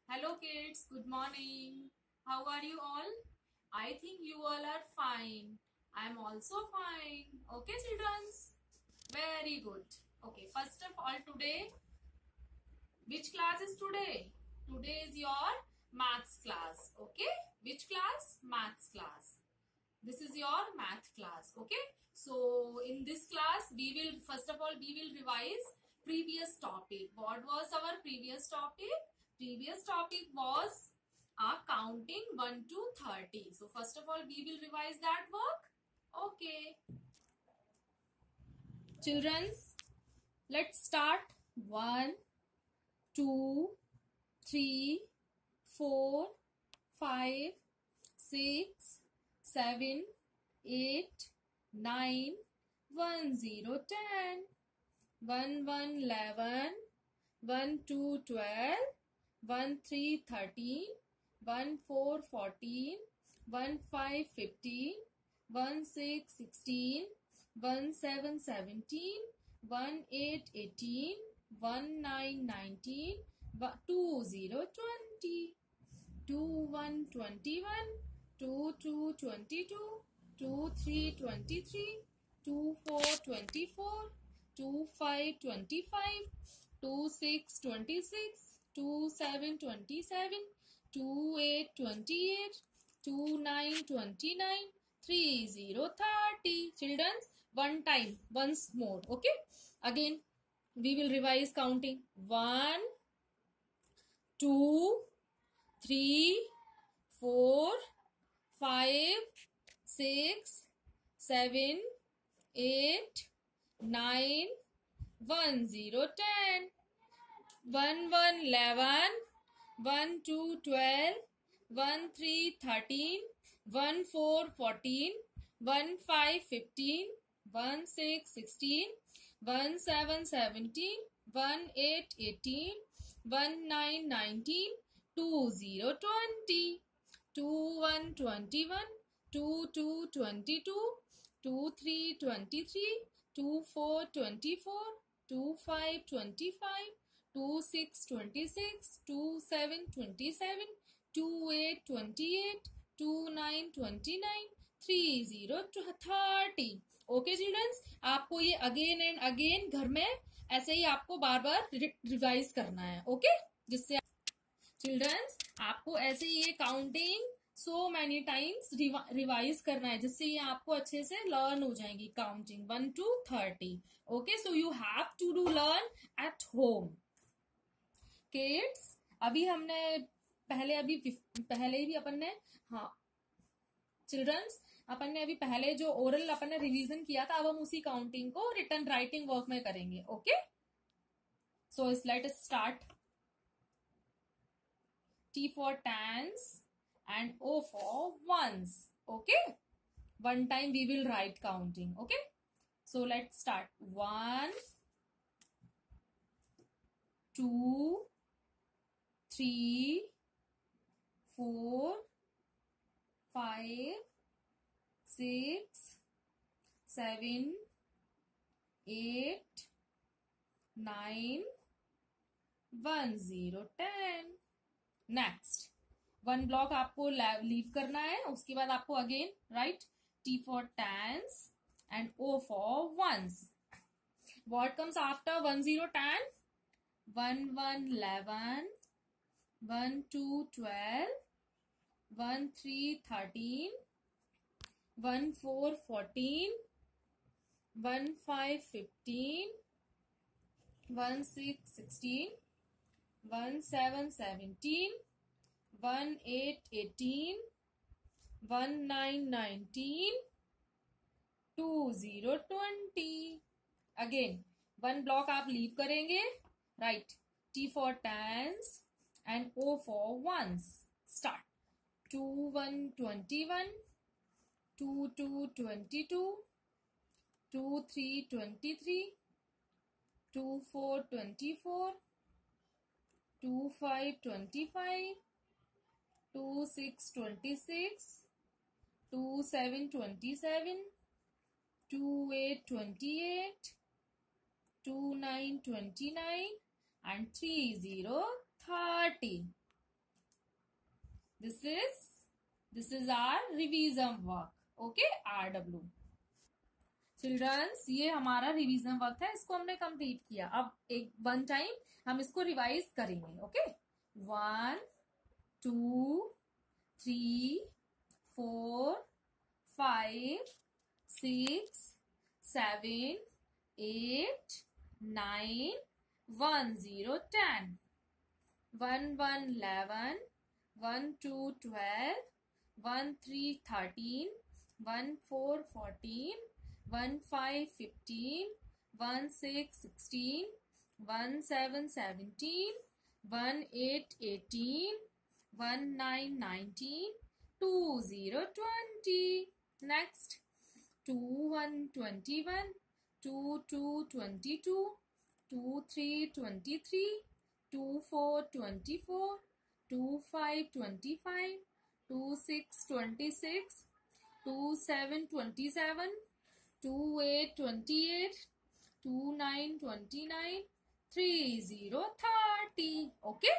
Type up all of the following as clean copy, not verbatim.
Hello kids, good morning. How are you all? I think you all are fine. I am also fine. Okay, childrens? Very good. Okay, first of all today, which class is today? Today is your maths class. Okay? Which class? Maths class. This is your math class. Okay? So in this class, we will, first of all, we will revise previous topic. What was our previous topic? Previous topic was counting 1 to 30. So first of all, we will revise that work. Okay. Childrens, let's start. 1, 2, 3, 4, 5, 6, 7, 8, 9, 1, 0, 10, 1, 1, 11, 1, 2, 12, 1, 3, 13, 1, 4, 14, 1, 5, 15, 1, 6, 16, 1, 7, 17, 1, 8, 18, 1, 9, 19, 2, 0, 20, 2, 1, 21, 2, 2, 22, 2, 3, 23, 2, 4, 24, 2, 5, 25, 2, 6, 26, 2, 7, 27, 2, 8, 28, 2, 9, 29, 3, 0, 30. Children, one time, once more. Okay? Again, we will revise counting. 1, 2, 3, 4, 5, 6, 7, 8, 9, 1, 0, 10, 1, 1, 11, 1, 2, 12, 1, 3, 13, 1, 4, 14, 1, 5, 15, 1, 6, 16, 1, 7, 17, 1, 8, 18, 1, 9, 19, 2, 0, 20, 2, 1, 21, 2, 2, 22, 2, 3, 23, 2, 4, 24, 2, 5, 25, 2, 6, 26, 2, 7, 27, 2, 8, 28, 2, 9, 29, 3, 0, 30. Okay childrens, आपको ये again and again घर में ऐसे ही आपको बार बार revise करना है. Okay, जिससे children's आपको ऐसे ही ये counting so many times revise करना है, जिससे ये आपको अच्छे से लर्न हो जाएंगी counting 1 to 30. Okay, so you have to do learn at home. Kids, अभी हमने पहले भी अपन ने चिल्ड्रंस अपन ने अभी पहले जो ओरल अपन ने रिवीजन किया था, अब हम उसी काउंटिंग को रिटन राइटिंग वर्क में करेंगे. Okay, so let us start. T for tens and O for ones. Okay, one time we will write counting. Okay, so let's start. 1, 2, 3, 4, 5, 6, 7, 8, 9, 1, 0, 10. Next one block आपको leave करना है. उसके बाद आपको again write T for tens and O for ones. What comes after 1, 0, 10? 1, 1, 11, 1, 2, 12, 1, 3, 13, 1, 4, 14, 1, 5, 15, 1, 6, 16, 1, 7, 17, 1, 8, 18, 1, 9, 19, 2, 0, 20. Again one block आप leave करेंगे. Write T for tens and O for ones. Start. 2, 1, 21, 2, 2, 22, 2, 3, 23, 2, 4, 24, 2, 5, 25, 2, 6, 26, 2, 7, 27, 2, 8, 28, 2, 9, 29, and 3, 0, 30. This is our revision work. Okay, RW. Childrens, ये हमारा रिवीजन work है, इसको हमने complete किया. अब एक वन टाइम हम इसको रिवाइज करेंगे. Okay, 1 2 3 4 5 6 7 8 9 1 0 10 1 1 11 1 2 12 1 3 13 1 4 14 1 5 15 1 6 16 1 7 17 1 8 18 1 9 19 2 0 20. Next, 2 1 21 2 2 22 2 3 23 2 4 24 2 5 25 2 6 26 2 7 27 2 8 28 2 9 29 3 0 30. Okay.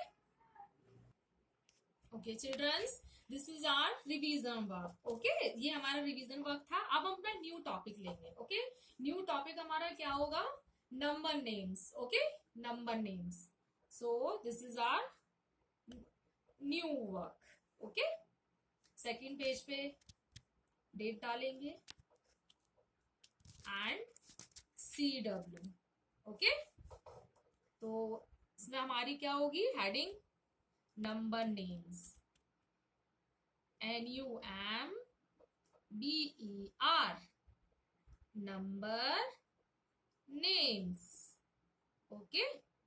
Okay childrens, this is our revision work. Okay, ये हमारा रिवीजन वर्क था. अब हम अपना न्यू टॉपिक लेंगे. ओके, न्यू टॉपिक हमारा क्या होगा? Number names. Okay, number names. So this is our new work. Okay, second page पे डेट डालेंगे एंड CW. ओके, तो इसमें हमारी क्या होगी heading? Number names. NUMBER, number names. Okay,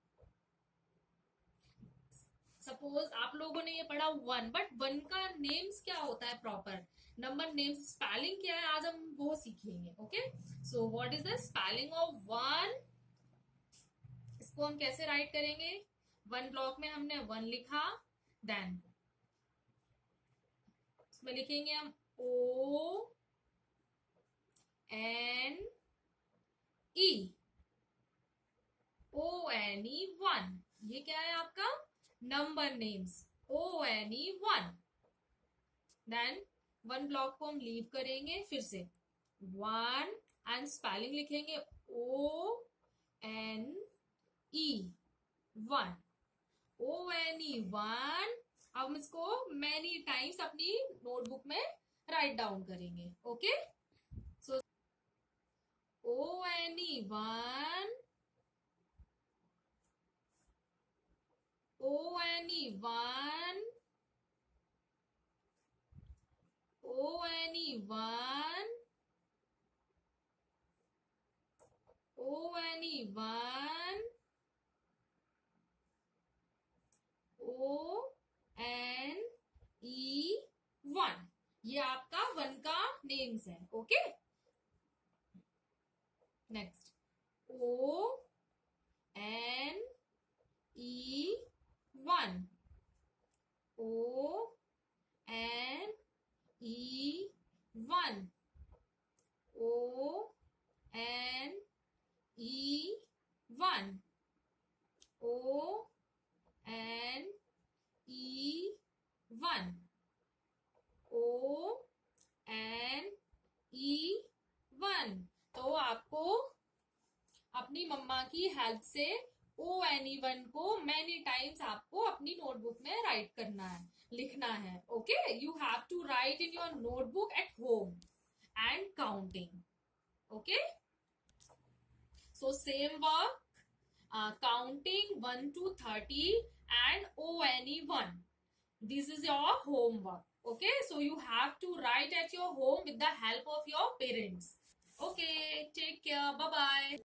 suppose आप लोगों ने ये पढ़ा 1, बट 1 का नेम्स क्या होता है प्रॉपर? नंबर नेम्स स्पेलिंग क्या है, आज हम वो सीखेंगे. Okay, so what is the spelling of 1? इसको हम कैसे राइट करेंगे? 1 ब्लॉक में हमने 1 लिखा, देन में लिखेंगे हम ONE. ONE 1. ये क्या है आपका? Number names. ONE 1. Then 1 block को हम लीव करेंगे, फिर से 1 एंड स्पेलिंग लिखेंगे ONE 1. ONE 1. अब हम इसको मैनी टाइम्स अपनी नोटबुक में राइट डाउन करेंगे. Okay, so ONE 1, ONE 1, ONE 1, ONE 1, ONE 1. ये आपका 1 का नेम्स है. Okay, next ONE 1, ONE 1, ONE 1, ONE 1, ONE 1. तो आपको अपनी मम्मा की हेल्प से ONE 1 को मैनी टाइम्स आपको अपनी नोटबुक में राइट करना है, लिखना है. Okay, you have to write in your notebook at home and counting. Okay, so same work, counting 1 to 30 and ONE 1. This is your homework. Okay, so you have to write at your home with the help of your parents. Okay, take care. Bye bye.